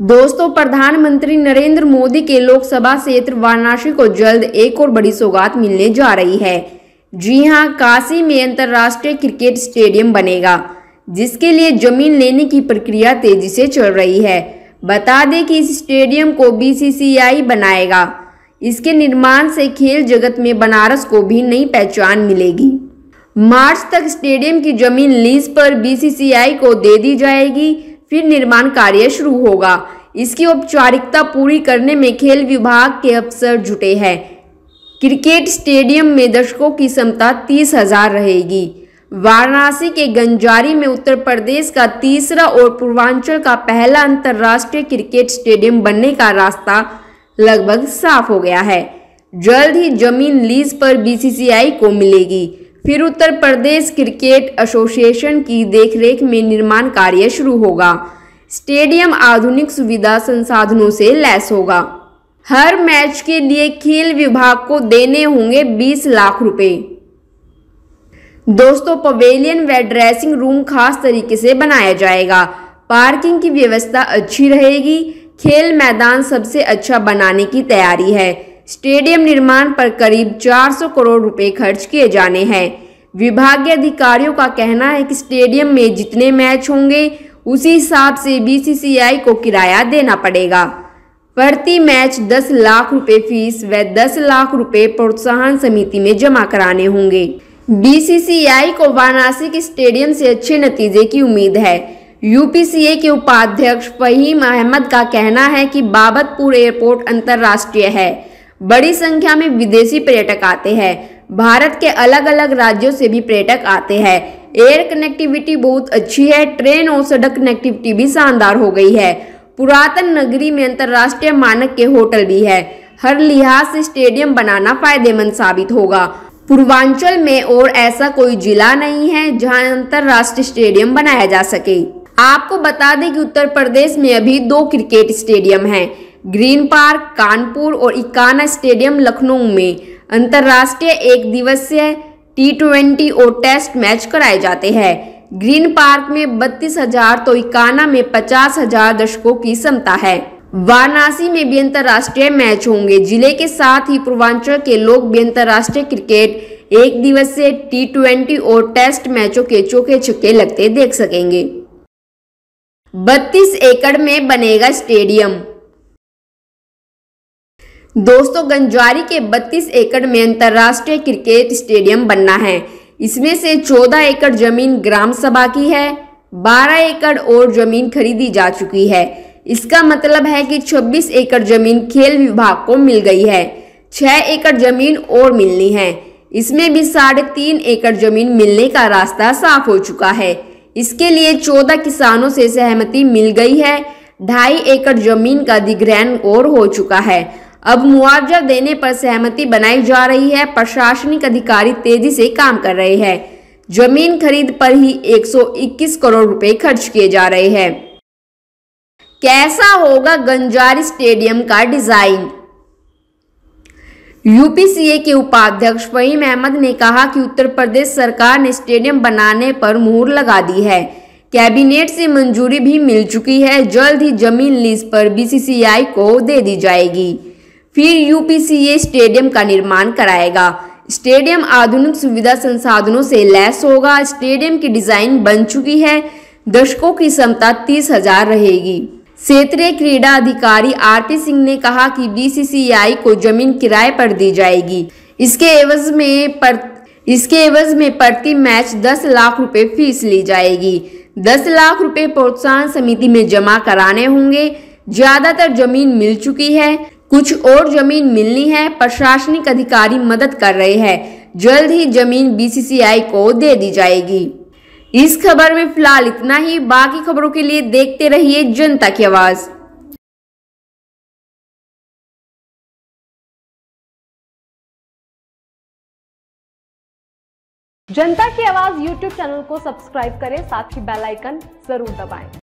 दोस्तों, प्रधानमंत्री नरेंद्र मोदी के लोकसभा क्षेत्र वाराणसी को जल्द एक और बड़ी सौगात मिलने जा रही है। जी हां, काशी में अंतर्राष्ट्रीय क्रिकेट स्टेडियम बनेगा, जिसके लिए जमीन लेने की प्रक्रिया तेजी से चल रही है। बता दें कि इस स्टेडियम को बीसीसीआई बनाएगा। इसके निर्माण से खेल जगत में बनारस को भी नई पहचान मिलेगी। मार्च तक स्टेडियम की जमीन लीज पर बीसीसीआई को दे दी जाएगी, फिर निर्माण कार्य शुरू होगा। इसकी औपचारिकता पूरी करने में खेल विभाग के अफसर जुटे हैं। क्रिकेट स्टेडियम में दर्शकों की क्षमता 30,000 रहेगी। वाराणसी के गंजारी में उत्तर प्रदेश का तीसरा और पूर्वांचल का पहला अंतर्राष्ट्रीय क्रिकेट स्टेडियम बनने का रास्ता लगभग साफ हो गया है। जल्द ही जमीन लीज पर बीसीसीआई को मिलेगी, फिर उत्तर प्रदेश क्रिकेट एसोसिएशन की देखरेख में निर्माण कार्य शुरू होगा। स्टेडियम आधुनिक सुविधा संसाधनों से लैस होगा। हर मैच के लिए खेल विभाग को देने होंगे 20 लाख रुपए। दोस्तों, पवेलियन व ड्रेसिंग रूम खास तरीके से बनाया जाएगा। पार्किंग की व्यवस्था अच्छी रहेगी। खेल मैदान सबसे अच्छा बनाने की तैयारी है। स्टेडियम निर्माण पर करीब 400 करोड़ रुपए खर्च किए जाने हैं। विभागीय अधिकारियों का कहना है कि स्टेडियम में जितने मैच होंगे उसी हिसाब से बीसीसीआई को किराया देना पड़ेगा। प्रति मैच 10 लाख रुपए फीस व 10 लाख रुपए प्रोत्साहन समिति में जमा कराने होंगे। बीसीसीआई को वाराणसी के स्टेडियम से अच्छे नतीजे की उम्मीद है। यूपीसीए के उपाध्यक्ष फहीम अहमद का कहना है कि बाबतपुर एयरपोर्ट अंतर्राष्ट्रीय है। बड़ी संख्या में विदेशी पर्यटक आते हैं। भारत के अलग अलग राज्यों से भी पर्यटक आते हैं। एयर कनेक्टिविटी बहुत अच्छी है। ट्रेन और सड़क कनेक्टिविटी भी शानदार हो गई है। पुरातन नगरी में अंतर्राष्ट्रीय मानक के होटल भी है। हर लिहाज से स्टेडियम बनाना फायदेमंद साबित होगा। पूर्वांचल में और ऐसा कोई जिला नहीं है जहां अंतर्राष्ट्रीय स्टेडियम बनाया जा सके। आपको बता दें कि उत्तर प्रदेश में अभी 2 क्रिकेट स्टेडियम हैं। ग्रीन पार्क कानपुर और इकाना स्टेडियम लखनऊ में अंतर्राष्ट्रीय एक दिवसीय T20 और टेस्ट मैच कराए जाते हैं। ग्रीन पार्क में 32,000 तो इकाना में 50,000 दर्शकों की क्षमता है। वाराणसी में भी अंतर्राष्ट्रीय मैच होंगे। जिले के साथ ही पूर्वांचल के लोग भी अंतर्राष्ट्रीय क्रिकेट एक दिवसीय T20 और टेस्ट मैचों के चौके छक्के लगते देख सकेंगे। 32 एकड़ में बनेगा स्टेडियम। दोस्तों, गंजारी के 32 एकड़ में अंतर्राष्ट्रीय क्रिकेट स्टेडियम बनना है। इसमें से 14 एकड़ जमीन ग्राम सभा की है। 12 एकड़ और जमीन खरीदी जा चुकी है। इसका मतलब है कि 26 एकड़ जमीन खेल विभाग को मिल गई है। 6 एकड़ जमीन और मिलनी है। इसमें भी 3.5 एकड़ जमीन मिलने का रास्ता साफ हो चुका है। इसके लिए 14 किसानों से सहमति मिल गई है। 2.5 एकड़ जमीन का अधिग्रहण और हो चुका है। अब मुआवजा देने पर सहमति बनाई जा रही है। प्रशासनिक अधिकारी तेजी से काम कर रहे हैं। जमीन खरीद पर ही 121 करोड़ रुपए खर्च किए जा रहे हैं। कैसा होगा गंजारी स्टेडियम का डिजाइन? यूपीसीए के उपाध्यक्ष फहीम अहमद ने कहा कि उत्तर प्रदेश सरकार ने स्टेडियम बनाने पर मुहर लगा दी है। कैबिनेट से मंजूरी भी मिल चुकी है। जल्द ही जमीन लीज पर बीसीसीआई को दे दी जाएगी, फिर यूपीसीए स्टेडियम का निर्माण कराएगा। स्टेडियम आधुनिक सुविधा संसाधनों से लैस होगा। स्टेडियम की डिजाइन बन चुकी है। दर्शकों की क्षमता 30,000 रहेगी। क्षेत्रीय क्रीड़ा अधिकारी आरपी सिंह ने कहा कि बीसीसीआई को जमीन किराए पर दी जाएगी। इसके एवज में प्रति मैच 10 लाख रुपए फीस ली जाएगी। 10 लाख रुपए प्रोत्साहन समिति में जमा कराने होंगे। ज्यादातर जमीन मिल चुकी है, कुछ और जमीन मिलनी है। प्रशासनिक अधिकारी मदद कर रहे हैं। जल्द ही जमीन बीसीसीआई को दे दी जाएगी। इस खबर में फिलहाल इतना ही। बाकी खबरों के लिए देखते रहिए जनता की आवाज। जनता की आवाज YouTube चैनल को सब्सक्राइब करें, साथ ही बेल आइकन जरूर दबाएं।